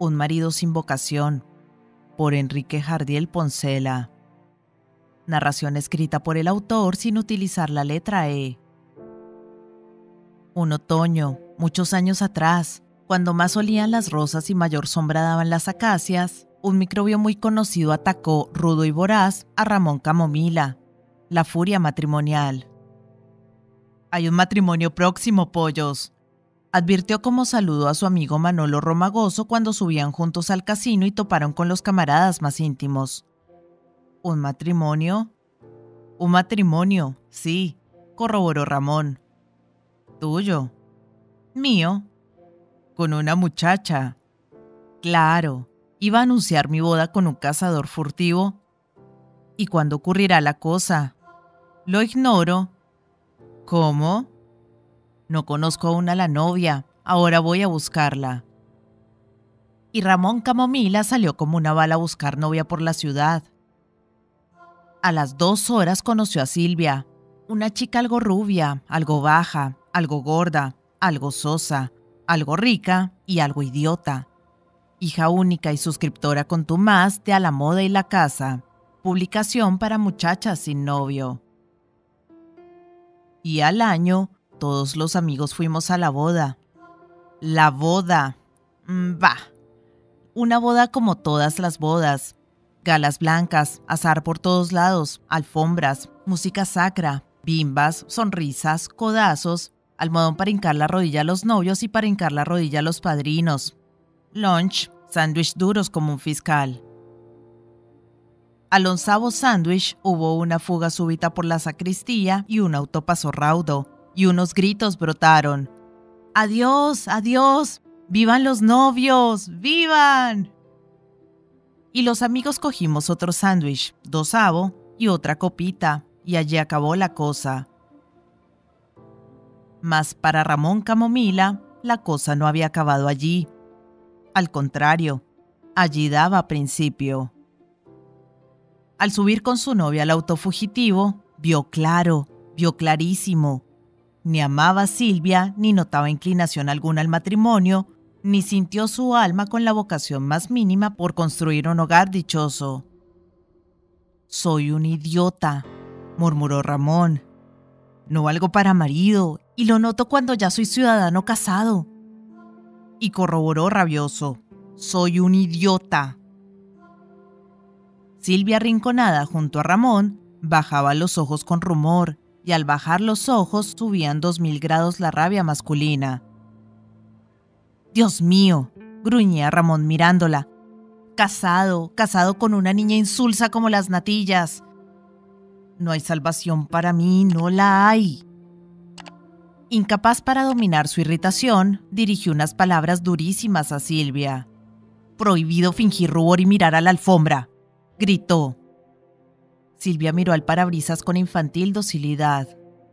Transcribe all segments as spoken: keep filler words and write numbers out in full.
Un marido sin vocación, por Enrique Jardiel Poncela. Narración escrita por el autor sin utilizar la letra E. Un otoño, muchos años atrás, cuando más olían las rosas y mayor sombra daban las acacias, un microbio muy conocido atacó, rudo y voraz, a Ramón Camomila, la furia matrimonial. «Hay un matrimonio próximo, pollos», advirtió como saludo a su amigo Manolo Romagoso cuando subían juntos al casino y toparon con los camaradas más íntimos. ¿Un matrimonio? Un matrimonio, sí, corroboró Ramón. ¿Tuyo? ¿Mío? ¿Con una muchacha? Claro, iba a anunciar mi boda con un cazador furtivo. ¿Y cuándo ocurrirá la cosa? Lo ignoro. ¿Cómo? No conozco aún a la novia, ahora voy a buscarla. Y Ramón Camomila salió como una bala a buscar novia por la ciudad. A las dos horas conoció a Silvia, una chica algo rubia, algo baja, algo gorda, algo sosa, algo rica y algo idiota. Hija única y suscriptora contumaz de A la Moda y la Casa, publicación para muchachas sin novio. Y al año, todos los amigos fuimos a la boda. La boda. Bah. Una boda como todas las bodas. Galas blancas, azar por todos lados, alfombras, música sacra, bimbas, sonrisas, codazos, almohadón para hincar la rodilla a los novios y para hincar la rodilla a los padrinos. Lunch, sándwich duros como un fiscal. Al onceavo sándwich hubo una fuga súbita por la sacristía y un auto pasó raudo. Y unos gritos brotaron. ¡Adiós, adiós! ¡Vivan los novios! ¡Vivan! Y los amigos cogimos otro sándwich, dosavo y otra copita, y allí acabó la cosa. Mas para Ramón Camomila, la cosa no había acabado allí. Al contrario, allí daba principio. Al subir con su novia al auto fugitivo, vio claro, vio clarísimo. Ni amaba a Silvia, ni notaba inclinación alguna al matrimonio, ni sintió su alma con la vocación más mínima por construir un hogar dichoso. «Soy un idiota», murmuró Ramón. «No valgo para marido, y lo noto cuando ya soy ciudadano casado». Y corroboró rabioso: «Soy un idiota». Silvia, arrinconada junto a Ramón, bajaba los ojos con rumor, y al bajar los ojos subían dos mil grados la rabia masculina. «Dios mío», gruñía Ramón mirándola. «Casado, casado con una niña insulsa como las natillas. No hay salvación para mí, no la hay». Incapaz para dominar su irritación, dirigió unas palabras durísimas a Silvia. «Prohibido fingir rubor y mirar a la alfombra», gritó. Silvia miró al parabrisas con infantil docilidad.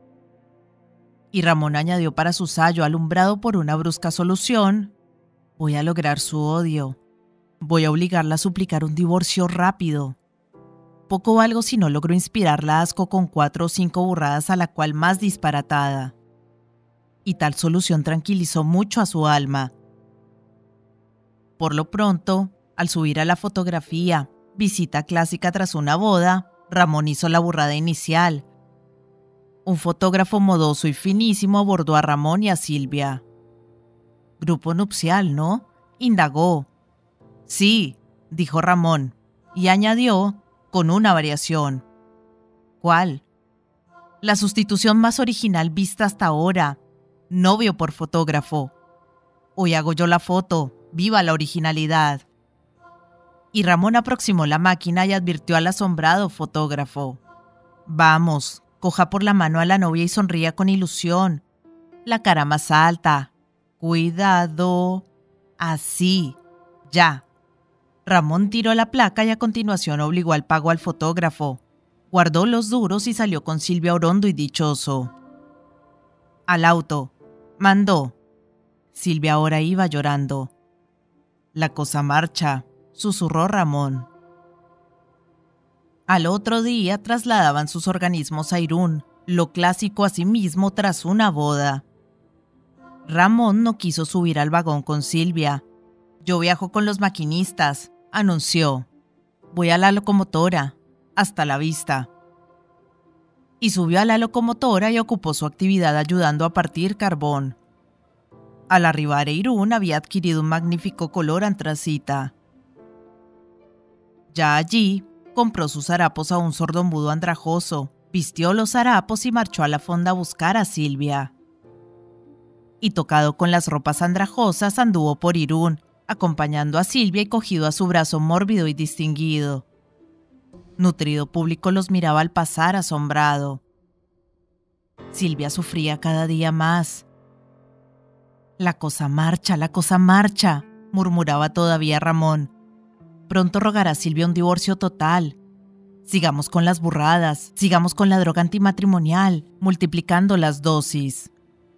Y Ramón añadió para su sayo, alumbrado por una brusca solución: «Voy a lograr su odio. Voy a obligarla a suplicar un divorcio rápido. Poco valgo si no logro inspirarla asco con cuatro o cinco burradas a la cual más disparatada». Y tal solución tranquilizó mucho a su alma. Por lo pronto, al subir a la fotografía, visita clásica tras una boda, Ramón hizo la burrada inicial. Un fotógrafo modoso y finísimo abordó a Ramón y a Silvia. «Grupo nupcial, ¿no?», indagó. «Sí», dijo Ramón, y añadió, con una variación. «¿Cuál?». «La sustitución más original vista hasta ahora. Novio por fotógrafo. Hoy hago yo la foto. ¡Viva la originalidad!». Y Ramón aproximó la máquina y advirtió al asombrado fotógrafo: «Vamos, coja por la mano a la novia y sonría con ilusión. La cara más alta. Cuidado. Así. Ya». Ramón tiró la placa y a continuación obligó al pago al fotógrafo. Guardó los duros y salió con Silvia orondo y dichoso. «Al auto», mandó. Silvia ahora iba llorando. «La cosa marcha», susurró Ramón. Al otro día trasladaban sus organismos a Irún, lo clásico asimismo tras una boda. Ramón no quiso subir al vagón con Silvia. Yo viajo con los maquinistas, anunció. Voy a la locomotora. Hasta la vista. Y subió a la locomotora y ocupó su actividad ayudando a partir carbón. Al arribar a Irún había adquirido un magnífico color antracita. Ya allí, compró sus harapos a un sordomudo andrajoso, vistió los harapos y marchó a la fonda a buscar a Silvia. Y tocado con las ropas andrajosas anduvo por Irún, acompañando a Silvia y cogido a su brazo mórbido y distinguido. Nutrido público los miraba al pasar asombrado. Silvia sufría cada día más. La cosa marcha, la cosa marcha, murmuraba todavía Ramón. Pronto rogará Silvia un divorcio total. Sigamos con las burradas, sigamos con la droga antimatrimonial, multiplicando las dosis.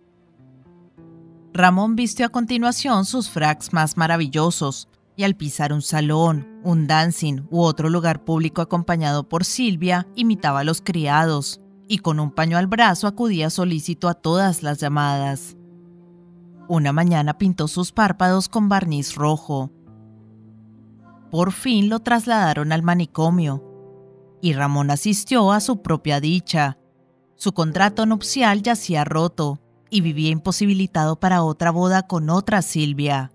Ramón vistió a continuación sus fracs más maravillosos, y al pisar un salón, un dancing u otro lugar público acompañado por Silvia, imitaba a los criados, y con un paño al brazo acudía solícito a todas las llamadas. Una mañana pintó sus párpados con barniz rojo. Por fin lo trasladaron al manicomio, y Ramón asistió a su propia dicha. Su contrato nupcial yacía roto, y vivía imposibilitado para otra boda con otra Silvia.